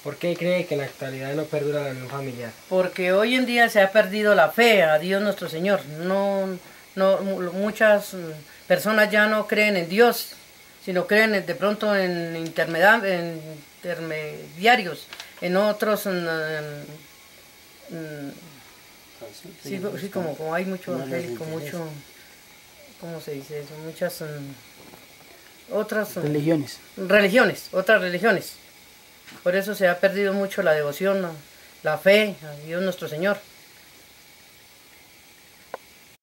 ¿Por qué cree que en la actualidad no perdura la unión familiar? Porque hoy en día se ha perdido la fe a Dios nuestro Señor. Muchas personas ya no creen en Dios, sino creen de pronto en intermediarios, en otros, sí, como hay mucho evangélico, mucho, ¿cómo se dice eso? Muchas otras otras religiones. Por eso se ha perdido mucho la devoción, la fe a Dios nuestro Señor.